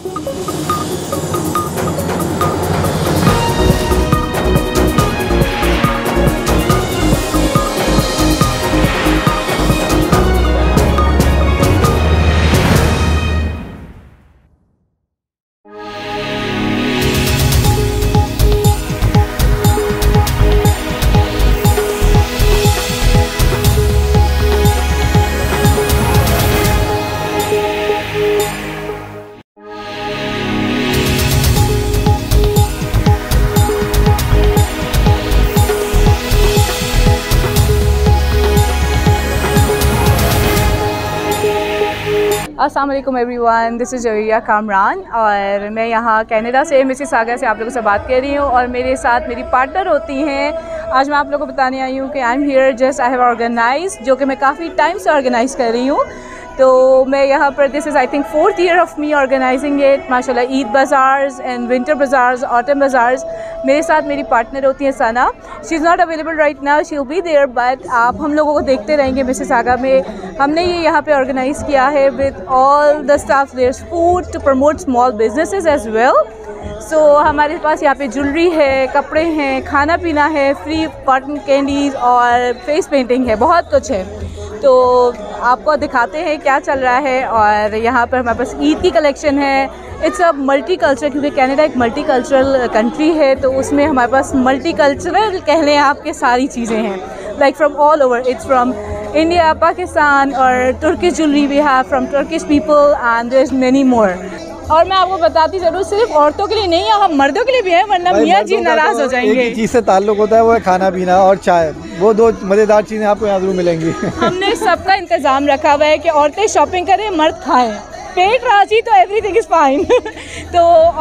अस्सलाम वालेकुम everyone, this is Javeria Kamran और मैं यहाँ कनाडा से मिसिसागा से आप लोगों से बात कर रही हूँ और मेरे साथ मेरी पार्टनर होती हैं। आज मैं आप लोगों को बताने आई हूँ कि I am here just I have organize, जो कि मैं काफ़ी टाइम से ऑर्गेनाइज़ कर रही हूँ। तो मैं यहाँ पर this is I think 4th year of me organizing it माशाल्लाह। Eid bazaars and winter bazaars, autumn bazaars. मेरे साथ मेरी पार्टनर होती है Sana. She is not available right now, she will be there, but आप हम लोगों को देखते रहेंगे मिसिसागा में। हमने ये यहाँ पे ऑर्गेनाइज़ किया है with all the staff, there is food to promote small businesses as well. So हमारे पास यहाँ पे ज्वेलरी है, कपड़े हैं, खाना पीना है, फ्री कॉटन कैंडीज़ और फेस पेंटिंग है, बहुत कुछ है। तो आपको दिखाते हैं क्या चल रहा है। और यहाँ पर हमारे पास ईद की कलेक्शन है। इट्स अ मल्टी कल्चर, क्योंकि कनाडा एक मल्टी कल्चरल कंट्री है, तो उसमें हमारे पास मल्टी कल्चरल कह लें आपके सारी चीज़ें हैं, like from all over. It's from India, Pakistan और Turkish jewellery we have from Turkish people and there is many more. और मैं आपको बताती ज़रूर, सिर्फ औरतों के लिए नहीं है, हम मर्दों के लिए भी है, वरना मियाँ जी नाराज़ हो जाएंगे। एक चीज़ से ताल्लुक होता है, वो है खाना पीना और चाय। वो दो मज़ेदार चीज़ें आपको यहाँ जरूर मिलेंगी। हमने सबका इंतज़ाम रखा हुआ है कि औरतें शॉपिंग करें, मर्द खाएं, पेट राजी तो एवरीथिंग इज़ फाइन। तो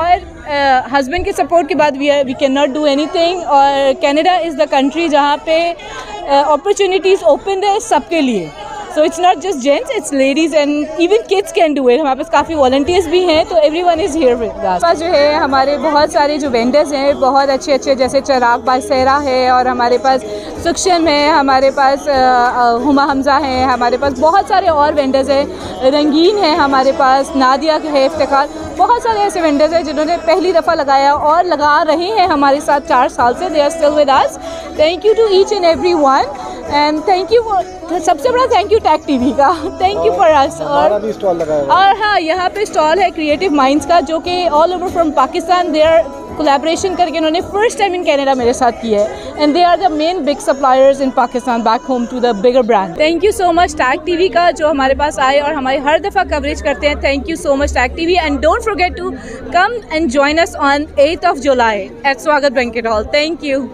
और हस्बैंड के सपोर्ट के बाद we can not do anything. और कनाडा इज़ द कंट्री जहाँ पे अपॉर्चुनिटीज़ ओपन है सबके लिए। So it's not just gents, it's ladies and even kids can do it. हमारे पास काफ़ी वॉलंटियर्स भी हैं, तो everyone is here with us. पास जो है हमारे बहुत सारे जो वेंडर्स हैं, बहुत अच्छे अच्छे, जैसे चिराग बासेरा है और हमारे पास सुक्षम है, हमारे पास हुमा हमज़ा है, हमारे पास बहुत सारे और वेंडर्स हैं। रंगीन है हमारे पास, नादिया है, इफ्तिकार, बहुत सारे ऐसे वेंडर्स हैं जिन्होंने पहली दफ़ा लगाया और लगा रहे हैं हमारे साथ 4 साल से। They are still with us. Thank you to each and every one and thank you for, सबसे बड़ा थैंक यू टैग टीवी का, थैंक यू फॉर अस। और हाँ, यहाँ पे स्टॉल है क्रिएटिव माइंड्स का, जो कि all over from Pakistan they are collaboration करके उन्होंने फर्स्ट टाइम इन कनाडा मेरे साथ किया है and they are the main big suppliers in Pakistan back home to the bigger brand. Thank you so much Tag TV का, जो हमारे पास आए और हमारी हर दफ़ा कवरेज करते हैं। Thank you so much Tag TV and don't forget to come and join us on 8th of July at Swagat banquet hall. Thank you.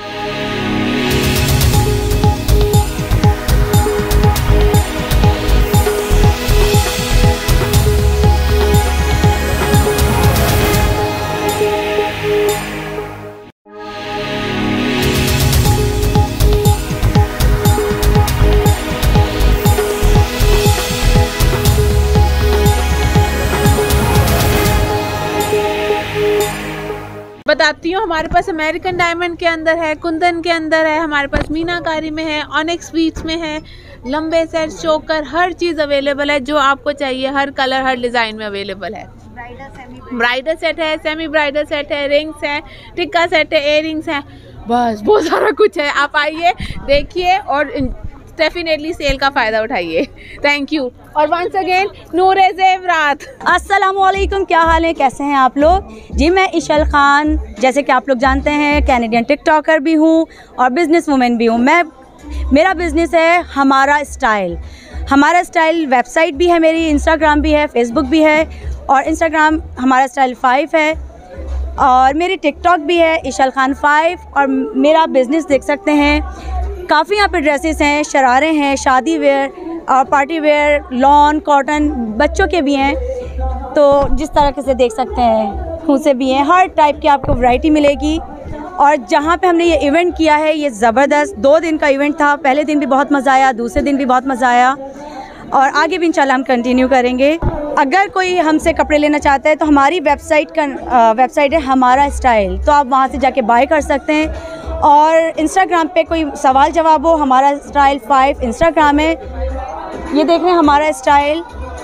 बताती हूँ, हमारे पास अमेरिकन डायमंड के अंदर है, कुंदन के अंदर है, हमारे पास मीनाकारी में है, ऑनिक्स बीट्स में है, लंबे सेट, चोकर, हर चीज़ अवेलेबल है जो आपको चाहिए। हर कलर, हर डिज़ाइन में अवेलेबल है। ब्राइडल सेट है, सेमी ब्राइडल सेट है, रिंग्स है, टिक्का सेट है, इयररिंग्स है, बस बहुत सारा कुछ है। आप आइए, देखिए और डेफिनेटली सेल का फ़ायदा उठाइए। Thank you. और वंस अगेन नूर ज़ेवरात। अस्सलामुअलैकुम, क्या हाल है, कैसे हैं आप लोग? जी मैं इशल खान, जैसे कि आप लोग जानते हैं, कैनेडियन टिकटॉकर भी हूँ और बिज़नेस वूमेन भी हूँ। मेरा बिज़नेस है हमारा स्टाइल। हमारा स्टाइल वेबसाइट भी है मेरी, इंस्टाग्राम भी है, फेसबुक भी है और इंस्टाग्राम हमारा स्टाइल 5 है और मेरी टिकटॉक भी है इशल खान 5। और मेरा बिज़नेस देख सकते हैं, काफ़ी यहाँ पे ड्रेसेस हैं, शरारे हैं, शादी वेयर और पार्टी वेयर, लॉन, कॉटन, बच्चों के भी हैं। तो जिस तरह से देख सकते हैं, खूसे भी हैं, हर टाइप की आपको वैरायटी मिलेगी। और जहाँ पे हमने ये इवेंट किया है, ये ज़बरदस्त 2 दिन का इवेंट था। पहले दिन भी बहुत मज़ा आया, दूसरे दिन भी बहुत मज़ा आया और आगे भी इंशाल्लाह हम कंटिन्यू करेंगे। अगर कोई हमसे कपड़े लेना चाहता है तो हमारी वेबसाइट है हमारा स्टाइल, तो आप वहाँ से जाके बाय कर सकते हैं। और इंस्टाग्राम पे कोई सवाल जवाब हो, हमारा स्टाइल 5 इंस्टाग्राम है। ये देख रहे हैं हमारा स्टाइल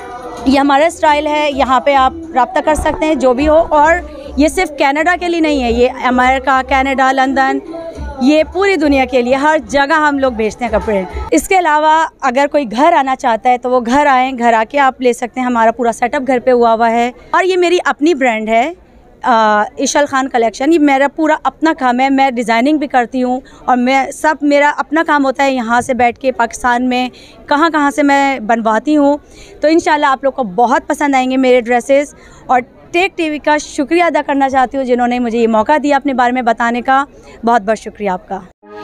ये हमारा स्टाइल है, यहाँ पे आप रब्ता कर सकते हैं जो भी हो। और ये सिर्फ कनाडा के लिए नहीं है, ये अमेरिका, कनाडा, लंदन, ये पूरी दुनिया के लिए, हर जगह हम लोग भेजते हैं कपड़े। इसके अलावा अगर कोई घर आना चाहता है तो वो घर आएँ, घर आके आप ले सकते हैं। हमारा पूरा सेटअप घर पे हुआ है। और ये मेरी अपनी ब्रांड है, इशल खान कलेक्शन। ये मेरा पूरा अपना काम है, मैं डिज़ाइनिंग भी करती हूँ और मैं सब मेरा अपना काम होता है। यहाँ से बैठ के पाकिस्तान में कहाँ से मैं बनवाती हूँ। तो इंशाल्लाह आप लोग को बहुत पसंद आएंगे मेरे ड्रेसेस। और टेक टीवी का शुक्रिया अदा करना चाहती हूँ जिन्होंने मुझे ये मौका दिया अपने बारे में बताने का। बहुत बहुत शुक्रिया आपका।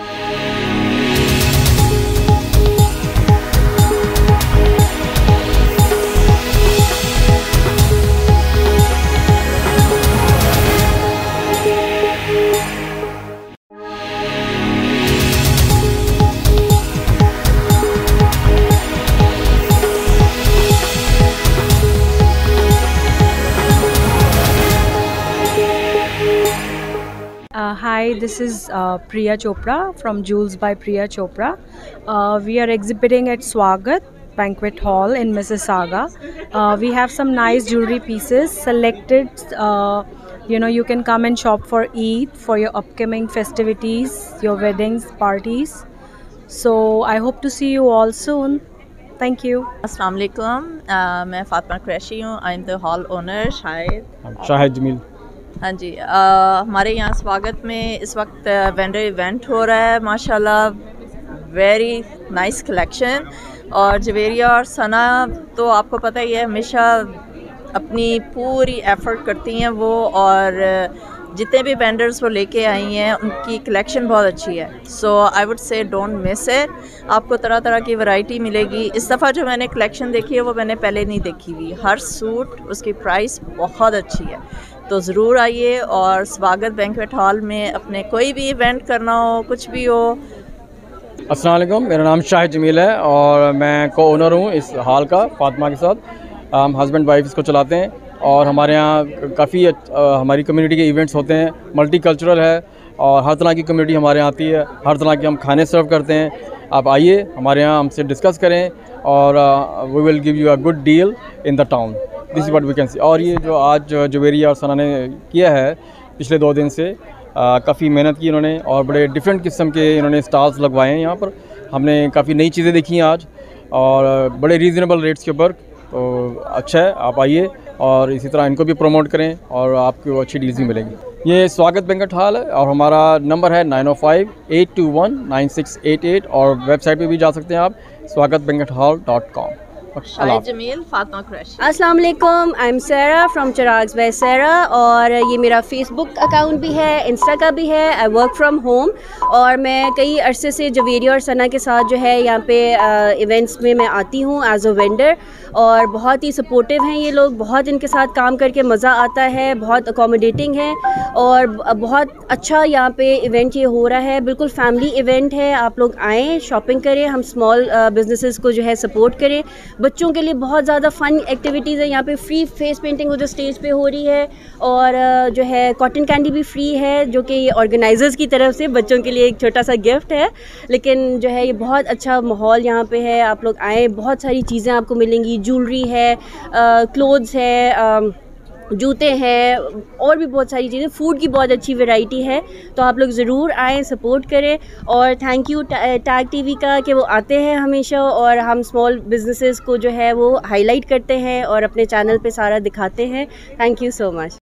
Hi, this is Priya Chopra from Jewels by Priya Chopra. We are exhibiting at Swagat Banquet Hall in Mississauga. We have some nice jewelry pieces selected. You can come and shop for Eid, for your upcoming festivities, your weddings, parties. So I hope to see you all soon. Thank you. अस्सलाम वालेकुम, मैं फातिमा कुरैशी हूँ। I am the hall owner Shahid Jameel. हाँ जी, हमारे यहाँ स्वागत में इस वक्त वेंडर इवेंट हो रहा है। माशाल्लाह वेरी नाइस कलेक्शन। और जवेरिया और सना तो आपको पता ही है, हमेशा अपनी पूरी एफ़र्ट करती हैं वो, और जितने भी वेंडर्स वो लेके आई हैं उनकी कलेक्शन बहुत अच्छी है। So I would say don't miss it. आपको तरह तरह की वैरायटी मिलेगी। इस दफ़ा जो मैंने कलेक्शन देखी है वो मैंने पहले नहीं देखी हुई। हर सूट उसकी प्राइस बहुत अच्छी है, तो ज़रूर आइए। और स्वागत बैंक्वेट हॉल में अपने कोई भी इवेंट करना हो, कुछ भी हो। अस्सलाम वालेकुम, मेरा नाम शाहिद जमील है और मैं को ओनर हूँ इस हॉल का फातिमा के साथ। हम हस्बैंड वाइफ इसको चलाते हैं और हमारे यहाँ काफ़ी हमारी कम्युनिटी के इवेंट्स होते हैं। मल्टी कल्चरल है और हर तरह की कम्युनिटी हमारे यहाँ आती है। हर तरह के हम खाने सर्व करते हैं। आप आइए हमारे यहाँ, हमसे डिस्कस करें और we will give you a good deal in the town. This is what we can see. और ये जो आज जवेरिया और सना ने किया है पिछले 2 दिन से, काफ़ी मेहनत की इन्होंने और बड़े डिफरेंट किस्म के इन्होंने स्टॉल्स लगवाए हैं यहाँ पर। हमने काफ़ी नई चीज़ें देखी हैं आज और बड़े रीज़नेबल रेट्स के ऊपर। तो अच्छा है, आप आइए और इसी तरह इनको भी प्रमोट करें और आपको अच्छी डील्स भी मिलेंगी। ये स्वागत बैंक्वेट हॉल है और हमारा नंबर है 905-821-9688 और वेबसाइट पे भी जा सकते हैं आप, swagathbanquethall.com। शाहिद जमील, फातिमा कुरैशी। अस्सलाम वालेकुम, I am Saira from Chirags by Saira. और ये मेरा फेसबुक अकाउंट भी है, इंस्टा का भी है। आई वर्क फ्रॉम होम और मैं कई अरसे से जवेरिया और सना के साथ जो है यहाँ पे इवेंट्स में मैं आती हूँ एज अ वेंडर। और बहुत ही सपोर्टिव हैं ये लोग, बहुत इनके साथ काम करके मज़ा आता है, बहुत अकोमोडेटिंग है और बहुत अच्छा यहाँ पे इवेंट ये हो रहा है। बिल्कुल फैमिली इवेंट है, आप लोग आएँ, शॉपिंग करें, हम स्मॉल बिजनेसेस को जो है सपोर्ट करें। बच्चों के लिए बहुत ज़्यादा फ़न एक्टिविटीज़ है यहाँ पे। फ्री फेस पेंटिंग उधर स्टेज पे हो रही है और जो है कॉटन कैंडी भी फ्री है, जो कि ऑर्गेनाइजर्स की तरफ से बच्चों के लिए एक छोटा सा गिफ्ट है। लेकिन जो है ये बहुत अच्छा माहौल यहाँ पे है, आप लोग आएँ, बहुत सारी चीज़ें आपको मिलेंगी। ज्वेलरी है, क्लोथ्स है, जूते हैं और भी बहुत सारी चीज़ें। फूड की बहुत अच्छी वैरायटी है, तो आप लोग ज़रूर आएँ, सपोर्ट करें। और थैंक यू टैग टीवी का कि वो आते हैं हमेशा और हम स्मॉल बिजनेसेस को जो है वो हाईलाइट करते हैं और अपने चैनल पे सारा दिखाते हैं। Thank you so much.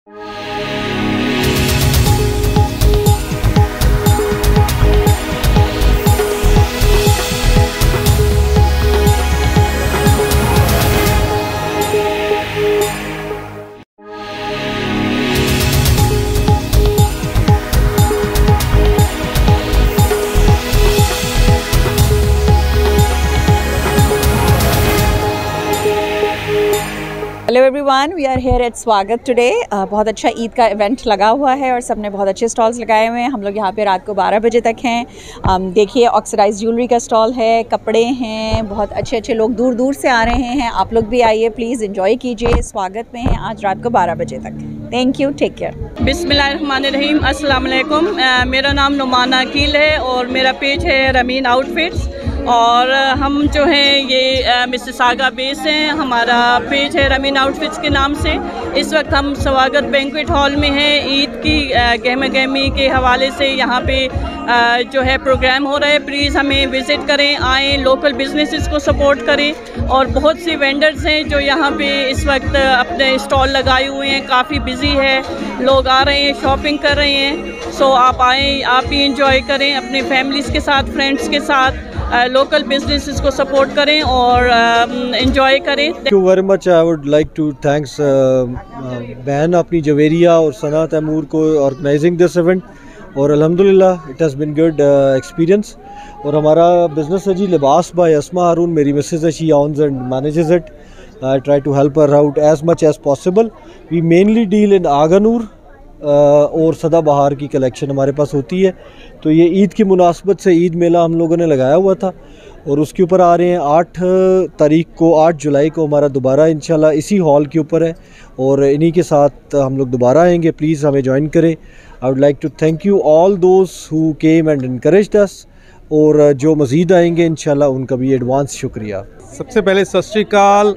Hello everyone, we are here at Swagat today. बहुत अच्छा ईद का इवेंट लगा हुआ है और सबने बहुत अच्छे स्टॉल्स लगाए हुए हैं। हम लोग यहाँ पे रात को 12 बजे तक हैं। देखिए, ऑक्सीडाइज ज्वेलरी का स्टॉल है, कपड़े हैं, बहुत अच्छे अच्छे लोग दूर दूर से आ रहे हैं। आप लोग भी आइए, प्लीज़ एंजॉय कीजिए। स्वागत में हैं आज रात को 12 बजे तक। Thank you, take care. बिस्मिल्लाहिर्रहमानिर्रहीम, अस्सलाम वालेकुम। मेरा नाम नुमाना अकील है और मेरा पेज है रमीन आउटफिट्स। और हम जो हैं ये मिसिसागा बेस हैं। हमारा पेज है रमीन आउटफिट्स के नाम से। इस वक्त हम स्वागत बैंक्वेट हॉल में हैं। ईद की गहमा गहमी के हवाले से यहाँ पे जो है प्रोग्राम हो रहा है। प्लीज़ हमें विज़िट करें, आएँ, लोकल बिजनेसेस को सपोर्ट करें। और बहुत सी वेंडर्स हैं जो यहाँ पे इस वक्त अपने स्टॉल लगाए हुए हैं। काफ़ी बिजी है, लोग आ रहे हैं, शॉपिंग कर रहे हैं। सो आप आएँ, आप भी इंजॉय करें अपने फैमिलीज़ के साथ, फ्रेंड्स के साथ। लोकल बिजनेसेस को सपोर्ट करें और एंजॉय करें। Thank you very much. I would like to thanks बहन अपनी जवेरिया और सना तैमूर को ऑर्गेनाइजिंग दिस इवेंट। और अल्हम्दुलिल्लाह it has been good experience. और हमारा बिज़नेस है जी लिबास बाय अस्मा हारून। मेरी मिसेज है, she owns and manages it. I try to help her out as much as possible. We mainly deal in Agha Noor और सदाबहार की कलेक्शन हमारे पास होती है। तो ये ईद की मुनासबत से ईद मेला हम लोगों ने लगाया हुआ था और उसके ऊपर आ रहे हैं 8 तारीख को, 8 जुलाई को हमारा दोबारा इंशाल्लाह इसी हॉल के ऊपर है और इन्हीं के साथ हम लोग दोबारा आएंगे। प्लीज़ हमें ज्वाइन करें। I would like to thank you all those who came and encouraged us. और जो मज़ीद आएंगे इंशाल्लाह उनका भी एडवांस शुक्रिया। सबसे पहले सत श्री अकाल,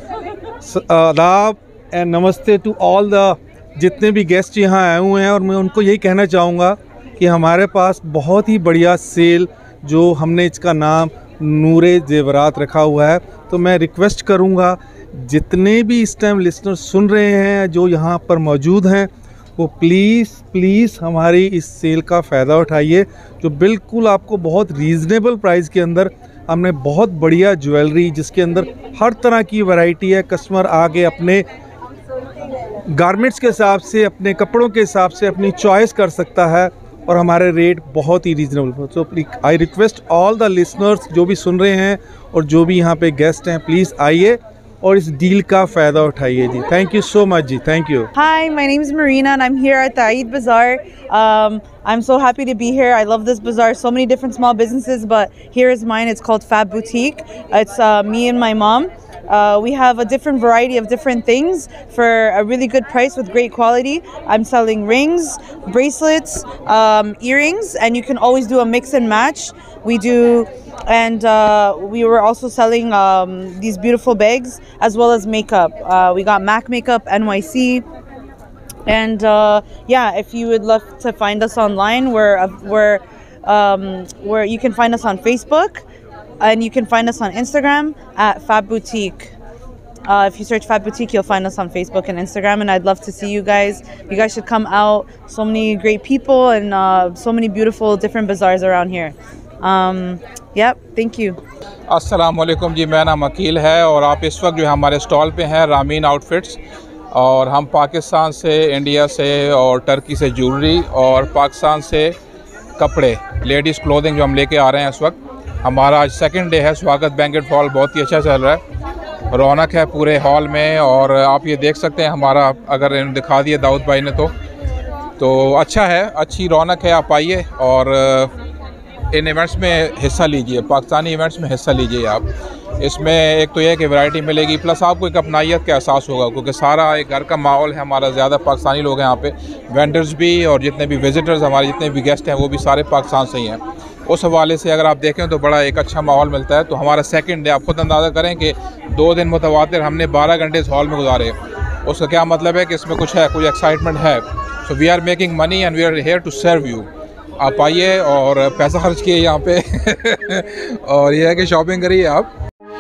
आदाब एंड नमस्ते टू ऑल द जितने भी गेस्ट यहाँ आए हुए हैं। और मैं उनको यही कहना चाहूँगा कि हमारे पास बहुत ही बढ़िया सेल, जो हमने इसका नाम नूरे जेवरात रखा हुआ है। तो मैं रिक्वेस्ट करूँगा जितने भी इस टाइम लिसनर सुन रहे हैं जो यहाँ पर मौजूद हैं, वो प्लीज़ हमारी इस सेल का फ़ायदा उठाइए, जो बिल्कुल आपको बहुत रीज़नेबल प्राइस के अंदर हमने बहुत बढ़िया ज्वेलरी, जिसके अंदर हर तरह की वैरायटी है। कस्टमर आके अपने गारमेंट्स के हिसाब से, अपने कपड़ों के हिसाब से अपनी चॉइस कर सकता है और हमारे रेट बहुत ही reasonable. So I request all the listeners जो भी सुन रहे हैं और जो भी यहाँ पे गेस्ट हैं, प्लीज़ आइए और इस डील का फ़ायदा उठाइए जी। थैंक यू सो मच जी, thank you. Hi, my name is Marina and I'm here at the Eid Bazaar. I'm so happy to be here. I love this bazaar. So many different small businesses, but here is mine. It's called Fab Boutique. It's me and my mom. We have a different variety of different things for a really good price with great quality. I'm selling rings, bracelets, earrings, and you can always do a mix and match. We do, and we were also selling these beautiful bags as well as makeup. We got MAC Makeup NYC. And yeah, if you would love to find us online, where you can find us on Facebook, and you can find us on Instagram at Fab Boutique. If you search Fab Boutique, you'll find us on Facebook and Instagram, and I'd love to see you guys. You guys should come out. So many great people and so many beautiful different bazaars around here. Yep, thank you. अस्सलाम वालेकुम जी, मेरा नाम अकील है और आप इस वक्त जो है हमारे स्टॉल पे हैं रामीन आउटफिट्स। और हम पाकिस्तान से, इंडिया से और टर्की से ज्वेलरी और पाकिस्तान से कपड़े, लेडीज़ क्लोथिंग जो हम लेके आ रहे हैं इस वक्त। हमारा आज सेकंड डे है। स्वागत बैंक्वेट हॉल बहुत ही अच्छा चल रहा है, रौनक है पूरे हॉल में। और आप ये देख सकते हैं हमारा, अगर दिखा दिया दाऊद भाई ने तो अच्छा है, अच्छी रौनक है। आप आइए और इन इवेंट्स में हिस्सा लीजिए, पाकिस्तानी इवेंट्स में हिस्सा लीजिए आप। इसमें एक तो यह कि वैरायटी मिलेगी, प्लस आपको एक अपनाइयत का एहसास होगा, क्योंकि सारा एक घर का माहौल है हमारा। ज़्यादा पाकिस्तानी लोग हैं यहाँ पे, वेंडर्स भी और जितने भी विजिटर्स, हमारे जितने भी गेस्ट हैं वो भी सारे पाकिस्तान से ही हैं। उस हवाले से अगर आप देखें तो बड़ा एक अच्छा माहौल मिलता है। तो हमारा सेकंड डे, आप खुद अंदाज़ा करें कि 2 दिन मुतवातिर हमने 12 घंटे इस हॉल में गुजारे। उसका क्या मतलब है कि इसमें कुछ है, कोई एक्साइटमेंट है। So we are making money and we are here to serve you. आप आइए और पैसा खर्च किए यहाँ पे और यह है कि शॉपिंग करिए आप।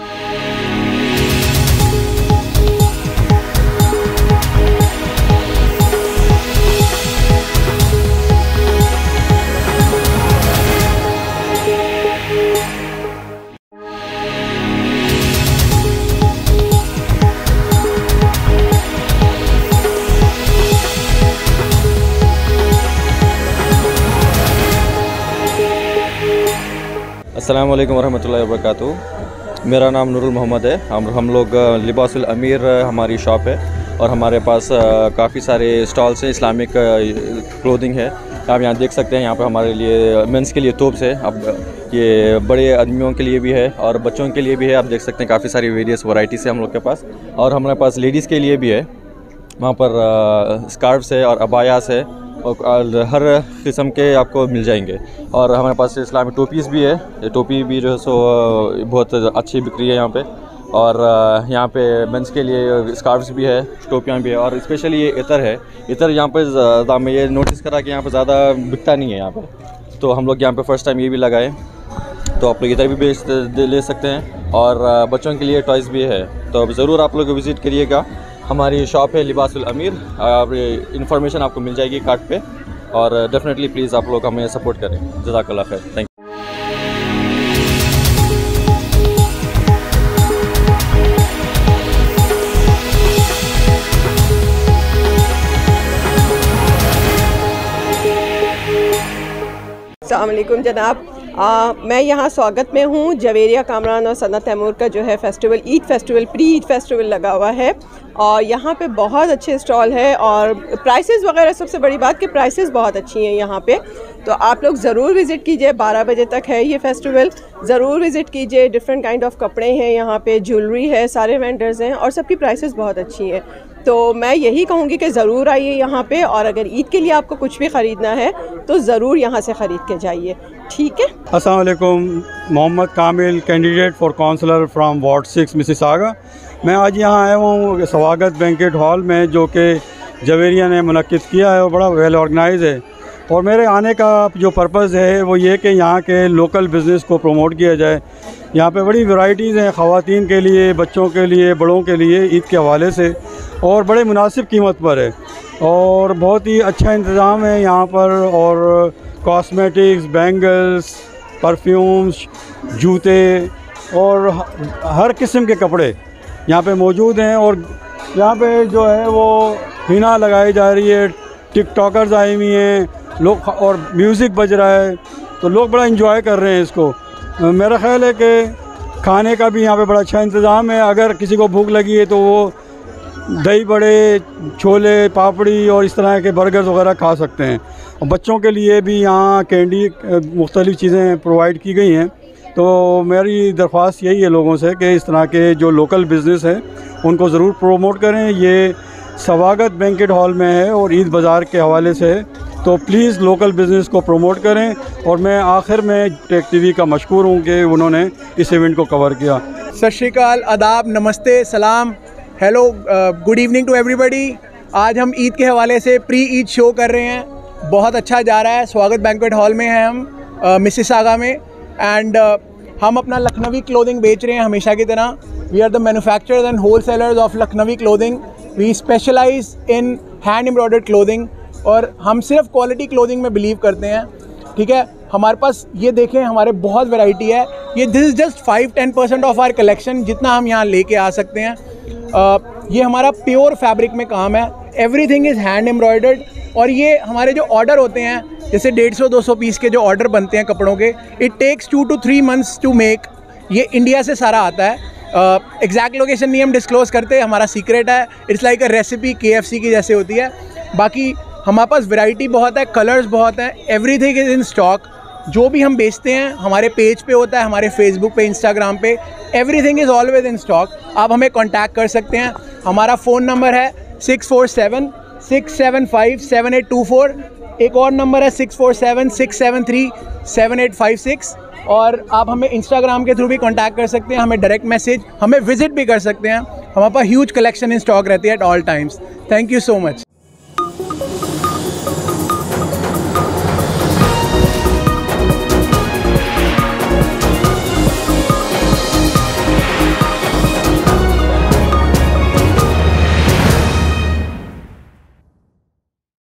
अस्सलाम वालेकुम वरहमतुल्लाहि वबरकातुहू। मेरा नाम नूरुल मोहम्मद है। हम लोग लिबासुल अमीर हमारी शॉप है और हमारे पास काफ़ी सारे स्टॉल्स हैं। इस्लामिक क्लोथिंग है, आप यहाँ देख सकते हैं। यहाँ पे हमारे लिए मेंस के लिए तोप्स है, अब ये बड़े आदमियों के लिए भी है और बच्चों के लिए भी है। आप देख सकते हैं काफ़ी सारी वेरियस वैरायटीज़ है हम लोग के पास। और हमारे पास लेडीज़ के लिए भी है, वहाँ पर स्कार्फ्स है और अबायास है और हर किस्म के आपको मिल जाएंगे। और हमारे पास इस्लामिक टोपीज़ भी है, ये टोपी भी जो है सो बहुत अच्छी बिक्री है यहाँ पे। और यहाँ पे मेंस के लिए स्कार्फ्स भी है, टोपियाँ भी है। और स्पेशली ये इतर है, इतर यहाँ पे ज़्यादा मैं ये नोटिस करा कि यहाँ पे ज़्यादा बिकता नहीं है यहाँ पे, तो हम लोग यहाँ पे फ़र्स्ट टाइम ये भी लगाए। तो आप लोग इधर भी ले सकते हैं। और बच्चों के लिए टॉयज़ भी है, तो अब ज़रूर आप लोग विज़िट करिएगा। हमारी शॉप है लिबासुल अमीर, इंफॉर्मेशन आपको मिल जाएगी कार्ड पे। और डेफिनेटली प्लीज़ आप लोग हमें सपोर्ट करें। जज़ाकल्लाह खैर, थैंक यू। अस्सलाम वालेकुम जनाब, मैं यहाँ स्वागत में हूँ। जवेरिया कामरान और सना तैमूर का जो है festival, Eid festival, pre Eid festival लगा हुआ है। और यहाँ पे बहुत अच्छे स्टॉल है और प्राइसेस वगैरह, सबसे बड़ी बात कि प्राइसेस बहुत अच्छी हैं यहाँ पे। तो आप लोग ज़रूर विज़िट कीजिए, 12 बजे तक है ये फेस्टिवल, ज़रूर विज़िट कीजिए। डिफरेंट काइंड ऑफ कपड़े हैं यहाँ पे, ज्वेलरी है, सारे वेंडर्स हैं और सबकी प्राइसेस बहुत अच्छी हैं। तो मैं यही कहूँगी कि ज़रूर आइए यहाँ पे। और अगर ईद के लिए आपको कुछ भी ख़रीदना है तो ज़रूर यहाँ से ख़रीद के जाइए, ठीक है। अस्सलाम वालेकुम, Mohammad Kamil, candidate for councillor from ward 6 Mississauga. मैं आज यहाँ आया हूँ स्वागत बैंकेट हॉल में, जो कि जवेरिया ने मुनक्किद किया है और बड़ा वेल ऑर्गेनाइज है। और मेरे आने का जो पर्पज़ है वो ये कि यहाँ के लोकल बिज़नेस को प्रमोट किया जाए। यहाँ पे बड़ी वैरायटीज़ हैं, ख़वातीन के लिए, बच्चों के लिए, बड़ों के लिए, ईद के हवाले से, और बड़े मुनासिब कीमत पर है और बहुत ही अच्छा इंतज़ाम है यहाँ पर। और कॉस्मेटिक्स, बैंगल्स, परफ्यूम्स, जूते और हर किस्म के कपड़े यहाँ पे मौजूद हैं। और यहाँ पे जो है वो हिना लगाई जा रही है, टिकटॉकर्स आई हुई हैं लोग, और म्यूज़िक बज रहा है, तो लोग बड़ा इंजॉय कर रहे हैं इसको। मेरा ख़्याल है कि खाने का भी यहाँ पे बड़ा अच्छा इंतज़ाम है। अगर किसी को भूख लगी है तो वो दही बड़े, छोले, पापड़ी और इस तरह के बर्गर्स वगैरह खा सकते हैं। और बच्चों के लिए भी यहाँ कैंडी, मुख्तलिफ़ चीज़ें प्रोवाइड की गई हैं। तो मेरी दरख्वास्त यही है लोगों से कि इस तरह के जो लोकल बिज़नेस हैं उनको ज़रूर प्रोमोट करें। ये स्वागत बैंकेट हॉल में है और ईद बाज़ार के हवाले से है, तो प्लीज़ लोकल बिज़नेस को प्रमोट करें। और मैं आखिर में टेक टीवी का मशकूर हूँ कि उन्होंने इस इवेंट को कवर किया। सत श्री अकाल, आदाब, नमस्ते, सलाम, hello, good evening to everybody. आज हम ईद के हवाले से प्री ईद शो कर रहे हैं, बहुत अच्छा जा रहा है। स्वागत बैंक्वेट हॉल में हैं हम मिसिसागा में। एंड हम अपना लखनवी क्लोथिंग बेच रहे हैं हमेशा की तरह। We are the manufacturers and wholesalers of Lucknowi clothing. We specialize in hand embroidered clothing और हम सिर्फ क्वालिटी क्लोथिंग में बिलीव करते हैं, ठीक है। हमारे पास ये देखें, हमारे बहुत वैरायटी है। ये this is just 5-10% of our collection, जितना हम यहाँ लेके आ सकते हैं। ये हमारा प्योर फैब्रिक में काम है, एवरीथिंग इज़ हैंड एम्ब्रॉयडर्ड। और ये हमारे जो ऑर्डर होते हैं, जैसे 150-200 पीस के जो ऑर्डर बनते हैं कपड़ों के, it takes 2 to 3 months to make. ये इंडिया से सारा आता है। एग्जैक्ट लोकेशन नहीं हम डिस्क्लोज करते, हमारा सीक्रेट है। It's like a recipe KFC की जैसे होती है। बाकी हमारे पास वैरायटी बहुत है, कलर्स बहुत हैं, एवरीथिंग इज़ इन स्टॉक। जो भी हम बेचते हैं हमारे पेज पे होता है, हमारे फेसबुक पे, इंस्टाग्राम पे, everything is always in stock. आप हमें कांटेक्ट कर सकते हैं। हमारा फ़ोन नंबर है 647-675-7824। एक और नंबर है 647-673-7856। और आप हमें इंस्टाग्राम के थ्रू भी कांटेक्ट कर सकते हैं, हमें डायरेक्ट मैसेज, हमें विजिट भी कर सकते हैं। हमारे पास ह्यूज कलेक्शन इन स्टॉक रहती है at all times. Thank you so much.